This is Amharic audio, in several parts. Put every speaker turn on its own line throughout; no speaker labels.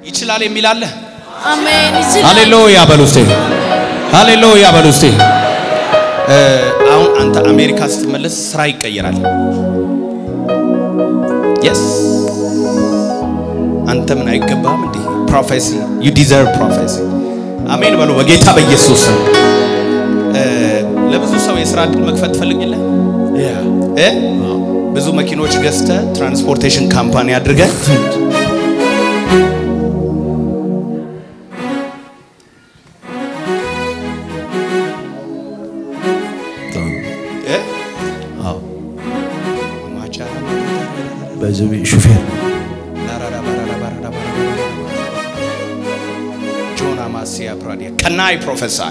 ይችላል የሚል አለ
አሜን ይችላል
ሃሌሉያ በሉስቴ ሃሌሉያ በሉስቴ አሁን አንተ አሜሪካ ስትመለስ ስራ ይቀየራል yes አንተ ምን አይገባም እንዴ ፕሮፌሲ you deserve prophecy አሜን በሉ በጌታ በኢየሱስ ለብዙ ሰው የሥራ ዕድል መክፈት ፈልግልህ ብዙ መኪኖች ገዝተ ትራንስፖርቴሽን ካምፓኒ አድርገ
በዚህ ሹፌር
ጆና ማሲያ ፕራዲያ can I prophesy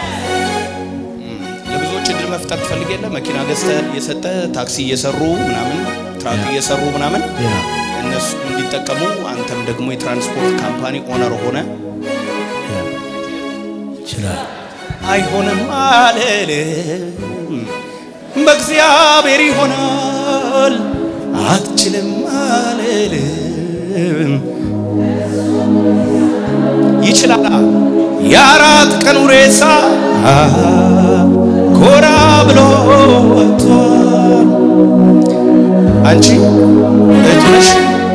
ለብዙዎች እድል መፍጠር ትፈልጋለህ መኪና ገዝተ የሰጠ ታክሲ እየሰሩ ምናምን ትራክ እየሰሩ ምናምን እነሱ እንዲጠቀሙ አንተም ደግሞ የትራንስፖርት ካምፓኒ ኦነር ሆነ
ይችላል
አይሆንም አለልም በእግዚአብሔር ይሆናል አትችልም አለልም ይችላል ያራት ቀን ሬሳ ኮራ ብሎ ወጥቷል አንቺ እጅሽ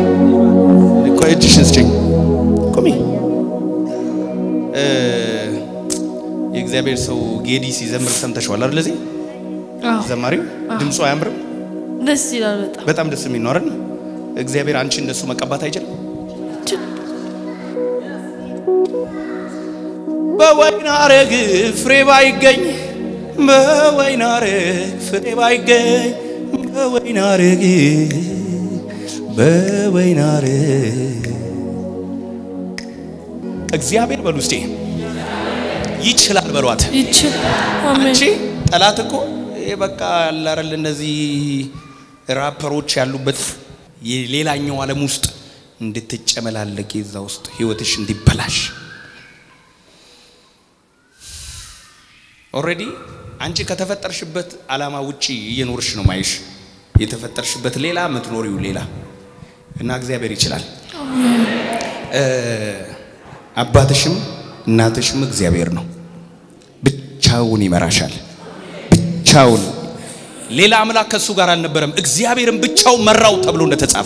እጅሽን ስጪኝ ቆሚ የእግዚአብሔር ሰው ጌዲ ሲዘምር ሰምተሽዋል አይደል ለዚህ ዘማሪው ድምጹ አያምርም
ደስ ይላል
በጣም ደስ የሚል ነው አይደል እግዚአብሔር አንቺ እንደሱ መቀባት አይችልም በወይን አረግ ፍሬ ባይገኝ በወይን አረግ ፍሬ ባይገኝ በወይን አረግ እግዚአብሔር በሉስቴ ይችላል በሏት
ይችላል አሜን
አንቺ ጠላት እኮ በቃ ያላረል እነዚህ ራፐሮች ያሉበት የሌላኛው ዓለም ውስጥ እንድትጨመላለቂ እዛ ውስጥ ህይወትሽ እንዲበላሽ ኦሬዲ አንቺ ከተፈጠርሽበት ዓላማ ውጪ እየኖርሽ ነው ማይሽ የተፈጠርሽበት ሌላ ምትኖሪው ሌላ እና እግዚአብሔር ይችላል አባትሽም እናትሽም እግዚአብሔር ነው ብቻውን ይመራሻል ብቻውን ሌላ አምላክ ከሱ ጋር አልነበረም እግዚአብሔርን ብቻው መራው ተብሎ እንደተጻፈ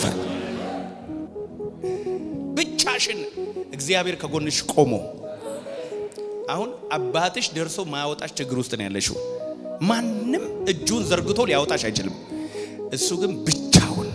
ብቻሽን እግዚአብሔር ከጎንሽ ቆሞ አሁን አባትሽ ደርሶ ማያወጣሽ ችግር ውስጥ ነው ያለሽው ማንንም እጁን ዘርግቶ ሊያወጣሽ አይችልም እሱ ግን ብቻውን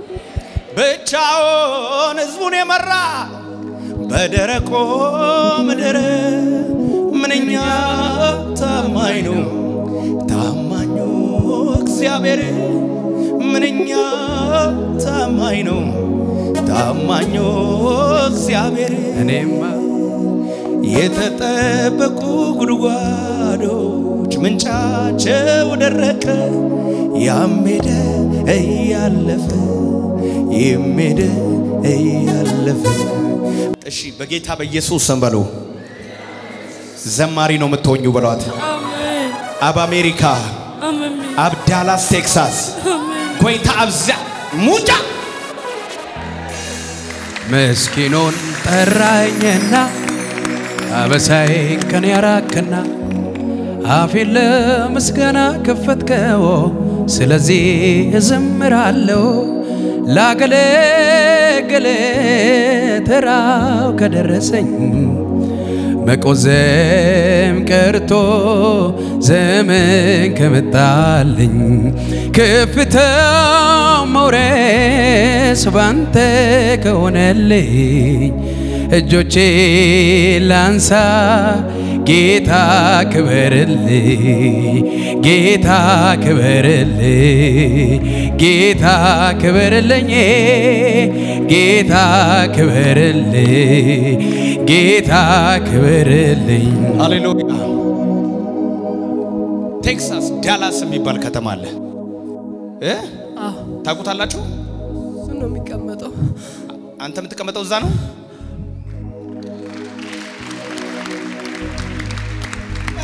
ህዝቡን የመራ በደረቆ ምድር ምንኛ ታማኝ ነው ታማኙ እግዚአብሔር ምንኛ ታማኝ ነው ታማኙ እግዚአብሔር እኔማ የተጠበቁ ጉድጓዶች ምንጫቸው ደረቀ ያሜደ እያለፈ ይሜደ እያለፈ እሺ በጌታ በኢየሱስ ስም በሉ ዘማሪ ነው የምትሆኙ በሏት
አሜን
አብ አሜሪካ
አሜን
አብ ዳላስ ቴክሳስ ኮይታ አብዛ ሙጫ
መስኪኑን ጠራኝና አበሳይ ከኔ ያራከና አፌን ለምስጋና ከፈትከው ስለዚህ እዘምራለሁ ላገለገለ ተራው ከደረሰኝ መቆዘም ቀርቶ ዘመን ከመጣልኝ ከፍታ መውረስ ባንተ ከሆነልኝ እጆቼ ላንሳ ጌታ ክበርልኝ ጌታ ክበርልኝ ጌታ ክበርልኝ ጌታ ክበርልኝ ጌታ ክበርልኝ
ሃሌሉያ ቴክሳስ ዳላስ የሚባል ከተማ አለ ታውቁታላችሁ
እሱ ነው የሚቀመጠው
አንተ የምትቀመጠው እዛ ነው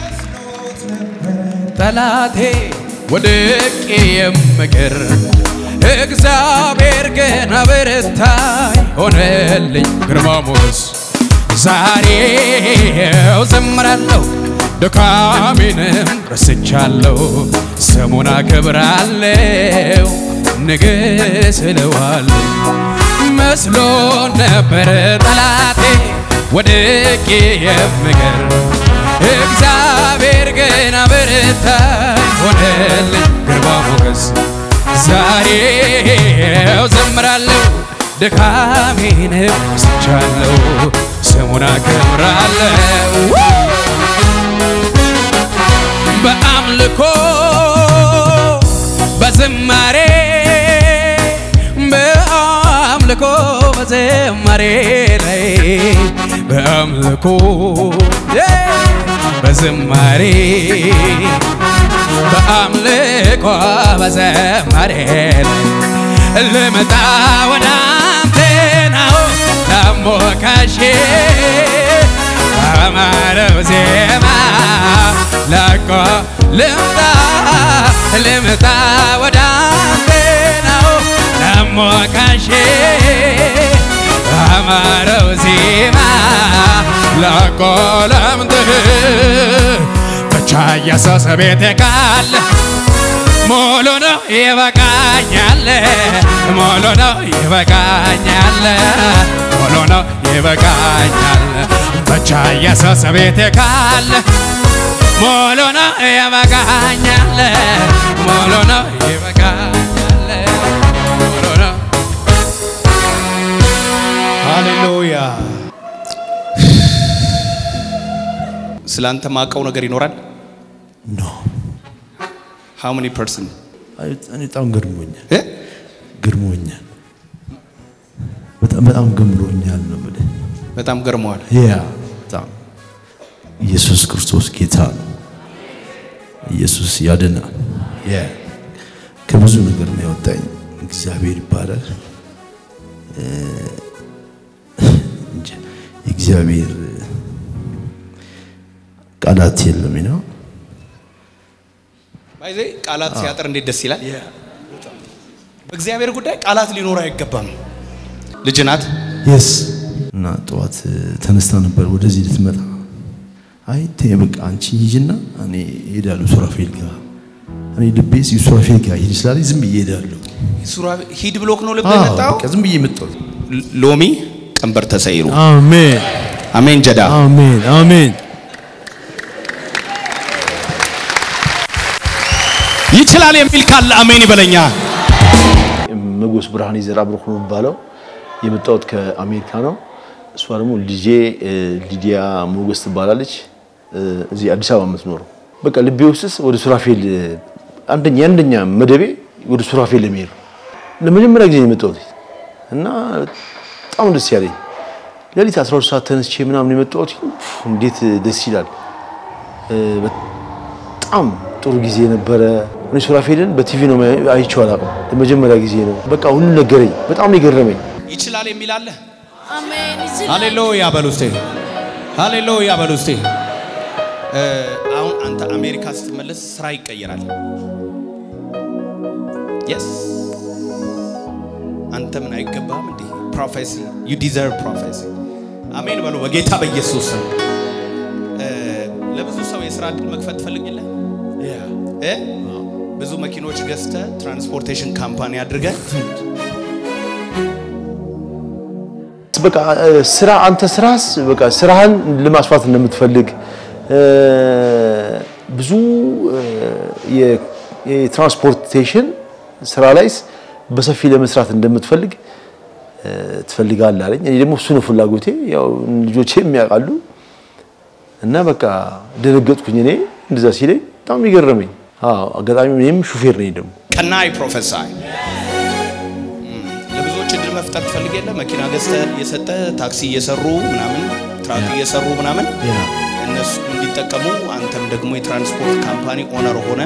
ጠላቴ ወድቄ የምቀር እግዚአብሔር ግን አበረታኝ ሆነልኝ ግርማ ሞገስ ዛሬው ዘምራለሁ ድካሜንም ረስቻለሁ ስሙን አከብራለሁ ንግስ እለዋለሁ መስሎ ነበር ጠላቴ ወድቄ የምቀር እግዚአብሔር ግን አበረታኝ ሆነልኝ ግርማ ሞገስ ዛሬው ዘምራለሁ ድካሜንም ረስቻለሁ ስሙን አከብራለሁ በአምልኮ በዝማሬ በዝማሬ ላይ በአምልኮ በዝማሬ በዝማሬ ላይ ልመጣ ወደ አንተ ነው ላሞካሼ አማረው ዜማ ላቆ ልመጣ ወደ አንተ ነው ላሞካሼ አማረው ዜማ ላቆ ለምትህ ብቻ ኢየሱስ ቤቴ ካለ ሙሉ ነው ይበቃኛል ሙሉ ነው ይበቃኛል ሙሉ ነው ይበቃኛል ብቻ ኢየሱስ ቤቴ ካለ ሙሉ ነው ይበቃኛል ሙሉ ነው ይበቃኛል ሙሉ ነው
ሃሌሉያ ስላንተ ማቀው ነገር ይኖራል
ኖ
how many person
እኔ በጣም ገርሞኛል በጣም ገርሞኛል ነው ማለት
በጣም ገርሟል
ያ በጣም ኢየሱስ ክርስቶስ ጌታ ነው ኢየሱስ ያድናል ያ ከብዙ ነገር ነው ያወጣኝ እግዚአብሔር ይባላል እግዚአብሔር ቃላት የለም ነው
ባይዘ ቃላት ሲያጠር እንዴት ደስ ይላል በእግዚአብሔር ጉዳይ ቃላት ሊኖር አይገባም ልጅ ናት
yes እና ጧት ተነስታ ነበር ወደዚህ ልትመጣ አይ ተበቃ አንቺ ይጅና እኔ ሄዳለሁ ሱራፌል ጋር እኔ ልቤስ ሱራፌል ጋር ሄድ ይችላል ዝም ብዬ ሄዳለሁ
ሱራፌል ሂድ ብሎክ ነው ልብ የመጣው
በቃ ዝም ብዬ መጣሁ
ሎሚ ቀንበር ተሰይሩ
አሜን
አሜን ጀዳ
አሜን አሜን
ይችላል የሚል ካለ አሜን ይበለኛ
መጎስ ብርሃን ይዘራ ብሩክ ነው ባለው የመጣው ከአሜሪካ ነው እሷ ደግሞ ልጄ ሊዲያ ሞገስ ትባላለች እዚህ አዲስ አበባ የምትኖረው በቃ ልቤ ውስጥ ወደ ሱራፌል አንደኛ መደቤ ወደ ሱራፌል ለሚሄድ ለመጀመሪያ ጊዜ የመጣው እና በጣም ደስ ያለኝ ለሊት 12 ሰዓት ተነስቼ ምናምን የመጣው እንዴት ደስ ይላል በጣም ጥሩ ጊዜ ነበረ እኔ ሱራፌልን በቲቪ ነው አይቼው አላውቅም ለመጀመሪያ ጊዜ ነው በቃ ሁሉ ነገረኝ በጣም ይገረመኝ
ይችላል የሚል አለ
አሜን
ሃሌሉያ በሉስቴ ሃሌሉያ በሉስቴ አሁን አንተ አሜሪካ ስትመለስ ስራ ይቀየራል yes አንተ ምን አይገባም እንዴ prophecy you deserve prophecy አሜን በሉ በጌታ በኢየሱስ ለብዙ ሰው የሥራ ዕድል መክፈት ፈልግልህ ብዙ መኪኖች ገዝተ ትራንስፖርቴሽን ካምፓኒ አድርገህ
በቃ ስራ አንተ ስራስ በቃ ስራህን ለማስፋት እንደምትፈልግ ብዙ የትራንስፖርቴሽን ስራ ላይስ በሰፊ ለመስራት እንደምትፈልግ ትፈልጋለህ አለኝ እኔ ደግሞ እሱ ነው ፍላጎቴ ያው ልጆቼም ያውቃሉ እና በቃ ደነገጥኩኝ እኔ እንደዛ ሲለኝ በጣም ይገርመኝ አጋጣሚ እኔም ሹፌር ነኝ ደግሞ
ከናይ ፕሮፌሰር ለብዙዎች እድል መፍጠር ትፈልግ የለ መኪና ገዝተ የሰጠ ታክሲ እየሰሩ ምናምን ትራክ እየሰሩ ምናምን እነሱ እንዲጠቀሙ አንተም ደግሞ የትራንስፖርት ካምፓኒ ኦነር ሆነ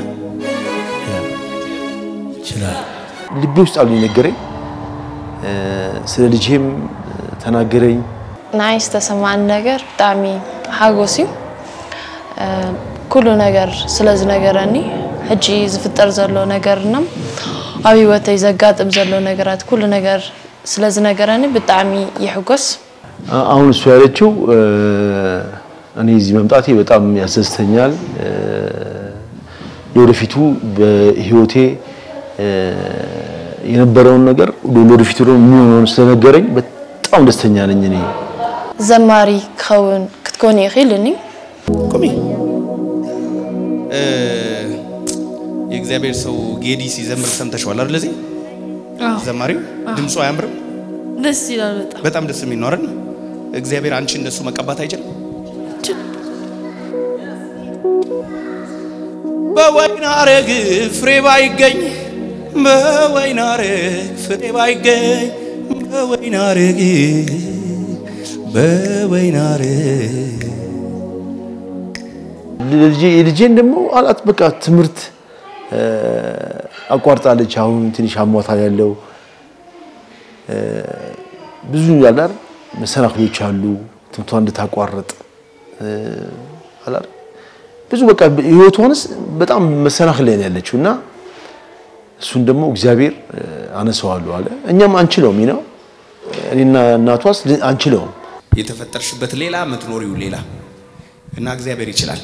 ይችላል
ልቤ ውስጥ አሉ ነገረኝ ስለ ልጄም ተናገረኝ
ናይስ ተሰማን ነገር በጣም ሀጎሲው ኩሉ ነገር ስለዚህ ነገርኒ እጂ ዝፍጠር ዘሎ ነገርና أبيوتي زقات بزلو نجارات كل نجار سلز نجارني بتعمي يحقص
አሁን እሱ ያለችው እኔ እዚህ መምጣቴ በጣም ያስደስተኛል ለወደፊቱ በህይወቴ የነበረውን ነገር ለወደፊቱ ነው የሚሆነው ስለነገረኝ በጣም ደስተኛ ነኝ እኔ
زماري كون كتكوني خيلني
قومي የእግዚአብሔር ሰው ጌዲ ሲዘምር ሰምተሽዋል አይደል ለዚህ ዘማሪው ድምጹ አያምርም
ደስ ይላል
በጣም ደስ የሚል ነው አይደል እግዚአብሔር አንቺ እንደሱ መቀባት አይችልም በወይና አረግ ፍሬ ባይገኝ በወይና አረግ ፍሬ ባይገኝ በወይና አረግ
ልጄን ደግሞ አላት በቃ ትምርት አቋርጣለች አሁን ትንሽ አሟታ ያለው ብዙ ያላር መሰናክሎች አሉ ትምቷ እንድታቋርጥ አላር ብዙ በቃ ህይወቷንስ በጣም መሰናክል ላይ ያለችውና እሱን ደግሞ እግዚአብሔር አነሳዋለሁ አለ እኛም አንችለውም ነው እኔና እናቷስ አንችለውም
የተፈጠርሽበት ሌላ ምትኖሪው ሌላ እና እግዚአብሔር ይችላል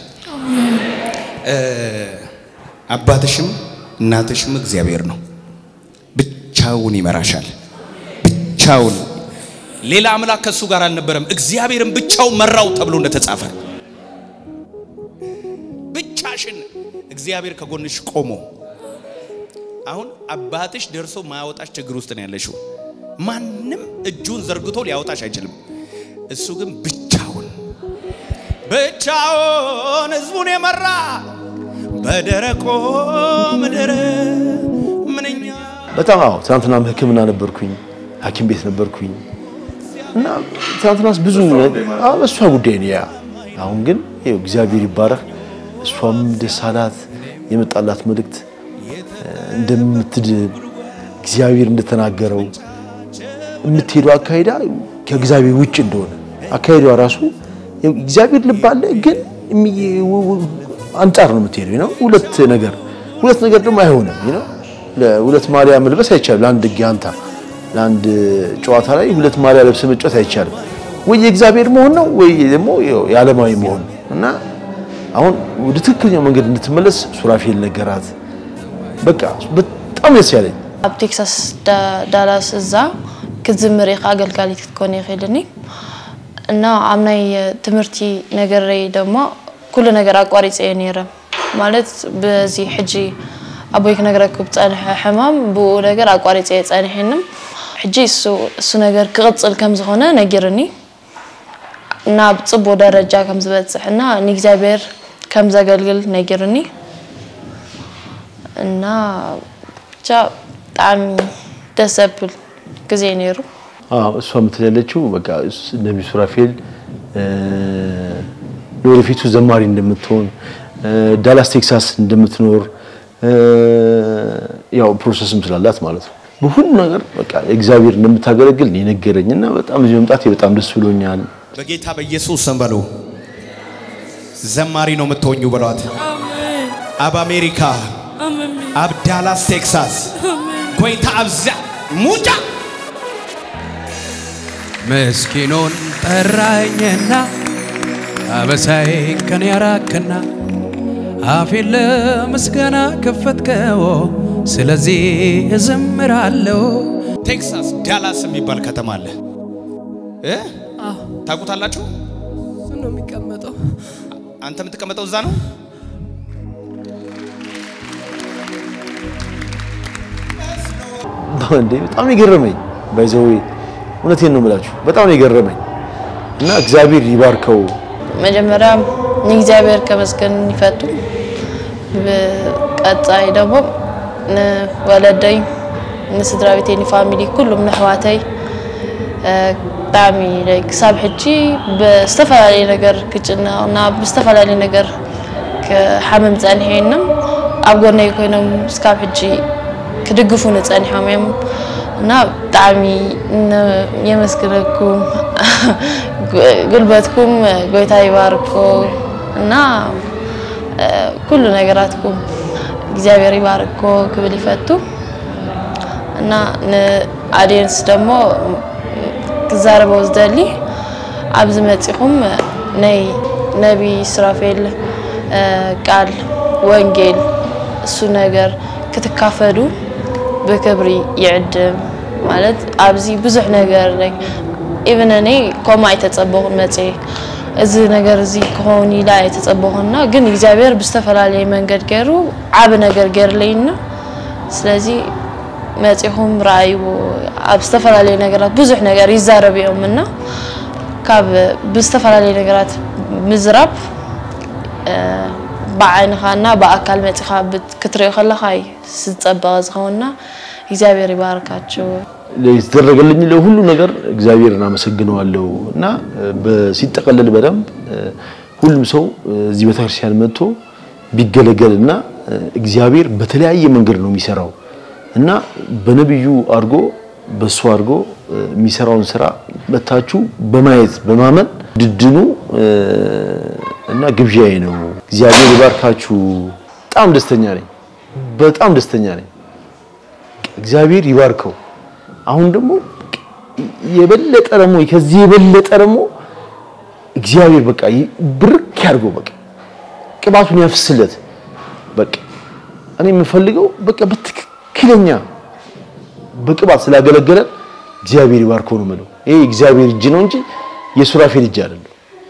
አባትሽም እናትሽም እግዚአብሔር ነው ብቻውን ይመራሻል ብቻውን ሌላ አምላክ ከሱ ጋር አልነበረም እግዚአብሔርን ብቻው መራው ተብሎ እንደተጻፈ ብቻሽን እግዚአብሔር ከጎንሽ ቆሞ አሁን አባትሽ ደርሶ ማያወጣሽ ችግር ውስጥ ነው ያለሽው ማንንም እጁን ዘርግቶ ሊያወጣሽ አይችልም እሱ ግን ብቻውን ህዝቡን የመራ በደረቆ ምድር ምንኛ
በጣም ትናንትና ህክምና ነበርኩኝ ሐኪም ቤት ነበርኩኝ እና ትናንትናስ ብዙ እሷ ጉዳይ ነው ያ አሁን ግን እግዚአብሔር ይባረክ እሷም ደሳላት የመጣላት መልእክት እንደምትድን እግዚአብሔር እንደተናገረው የምትሄደው አካይዳ ከእግዚአብሔር ውጭ እንደሆነ አካይዳው ራሱ እግዚአብሔር ልብ አለ ግን አንጣር ነው የምትሄደው ነው ሁለት ነገር ደግሞ አይሆንም ነው ለሁለት ማሊያ መልበስ አይቻልም ለአንድ ጊያንታ ለአንድ ጨዋታ ላይ ሁለት ማሊያ ለብሰ መጫወት አይቻልም ወይ የእግዚአብሔር መሆን ነው ወይ ደግሞ የዓለማዊ መሆን እና አሁን ወደ ትክክለኛው መንገድ እንድትመለስ ሱራፌል ነገራት በቃ በጣም ያስያለኝ
ኣብ ቴክሳስ ዳላስ እዛ كزمري خاجل قالي تكوني خيلني إنه عمناي تمرتي نجري دما كل نجار أقواري سينيرة مالت بزي حجي أبويك نجرك بتأنح حمام بو نجار أقواري سينيرة حنم حجي سو نجار كغطس الكم زخونة نجرني ناب تصبو درجة كم زبط حنا نيجزابير كم زقلقل نجرني إنه جا تعمي تسبل كزينيرو
እሷ ምትለለችው በቃ ነብዩ ሱራፌል ለወደፊቱ ዘማሪ እንደምትሆን ዳላስ ቴክሳስ እንደምትኖር ያው ፕሮሰስም ስላላት ማለት ነው በሁሉ ነገር በቃ እግዚአብሔር እንደምታገለግል የነገረኝና በጣም እዚህ መምጣቴ በጣም ደስ ብሎኛል
በጌታ በኢየሱስ ስም በሉ ዘማሪ ነው የምትሆኙ በሏት
አሜን
አብ አሜሪካ
አሜን
አብ ዳላስ ቴክሳስ ኮይታ አብዛ ሙጫ
مسكينون طراينا አበሳዬን ከኔ ያራከና አፌን ለምስጋና ከፈትከው ስለዚህ እዘምራለሁ
ቴክሳስ ዳላስ የሚባል ከተማ አለ ታውቁታላችሁ
እሱ ነው የሚቀመጠው
አንተ የምትቀመጠው እዛ ነው
እንዴ በጣም ይገርመኝ ባይዘው እውነቴን ነው የምላችሁ በጣም ይገርመኝ እና እግዚአብሔር ይባርከው
መጀመሪያ እግዚአብሔር ከመስገን ይፈቱ በቀጣይ ደግሞ ወለደይ ንስድራ ቤቴኒ ፋሚሊ ሁሉም ነህዋተይ ጣሚ ላይክ ሳብሕጂ በስተፋላሊ ነገር ክጭናና በስተፋላሊ ነገር ከሐመም ጸንሄንም አብጎነይ ኮይኖም ስካብ ሕጂ كدقفون تصنحهم يوم نا تعمي يمسكنكم قلبتكم قويتا يباركو نا كل نجاراتكم እግዚአብሔር ይባርኮ ክብል ይፈቱ እና አዲንስ ደግሞ كزاربو زدلي أبز متيهم نبي إسرافيل قال وانجيل سنجر كتكافدو بكبري يعد مالت أبزي بزح نجر like even أني كم يتتصبغون متي إذا نجر زي كوني لا يتتصبغوننا جن إجابير بستفعل عليه من قد جرو عب نجر جر لينا سلزي متيهم رأي وأبستفعل عليه نجارات بزح نجار يزارب يومنا كاب بستفعل عليه نجارات مزرب بعين خاننا بأكل متخاب كتري خلا خاي ستبغز خونا إجابير يباركاتشو
ليسترجع لني له كل نجار إجابير مسجنوا له نا بسيت قلل بدم كل مسو زي بتهرشان متو بيجلجلنا إجابير بتلاقي منجرنو ميسراو እና በነብዩ አርጎ በሱ አርጎ ሚሰራውን ስራ መታቹ በማየት በማመን ድድኑ እና ግብዣዬ ነው እግዚአብሔር ይባርካችሁ በጣም ደስተኛ ነኝ እግዚአብሔር ይባርከው አሁን ደግሞ የበለጠ ደግሞ ከዚህ የበለጠ ደግሞ እግዚአብሔር በቃ ብርክ ያርገው በቃ ቅባቱን ያፍስለት በቃ እኔ የምፈልገው በቃ ክለኛ በቅባት ስላገለገለ እግዚአብሔር ይባርከው ነው ማለት ይሄ እግዚአብሔር እጅ ነው እንጂ የሱራፌል እጅ አይደለም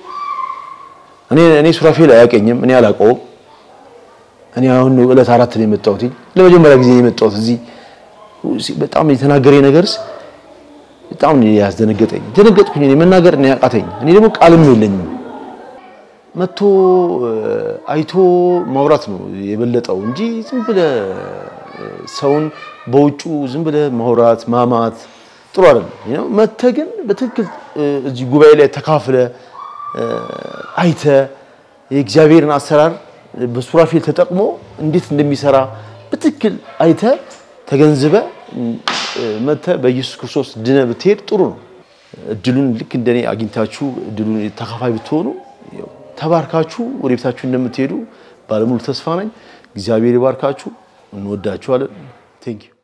እኔ ሱራፌል አያቀኝም እኔ አላቀውም እኔ አሁን ነው እለት 4 ላይ መጣሁት ለመጀመሪያ ጊዜ የመጣሁት እዚህ በጣም የተናገረኝ ነገርስ በጣም ያስደነገጠኝ ደነገጥኩኝ እኔ መናገር ነው ያቃተኝ እኔ ደግሞ ቃልም የለኝም መጥቶ አይቶ ማውራት ነው የበለጠው እንጂ ዝም ብለ ሰውን በውጩ ዝም ብለ ማውራት ማማት ጥሩ አይደለም መተግን በትክክል እዚህ ጉባኤ ላይ ተካፍለ አይተ የእግዚአብሔርን አሰራር በሱራፌል ተጠቅሞ እንዴት እንደሚሰራ በትክክል አይተ ተገንዝበ መተ በኢየሱስ ክርስቶስ ድነ ብትሄድ ጥሩ ነው እድሉን ልክ እንደኔ አግኝታችሁ እድሉን ተካፋይ ብትሆኑ ተባርካችሁ ወደ ቤታችሁ እንደምትሄዱ ባለሙሉ ተስፋ ነኝ እግዚአብሔር ይባርካችሁ እንወዳችኋለን ቴንክ ዩ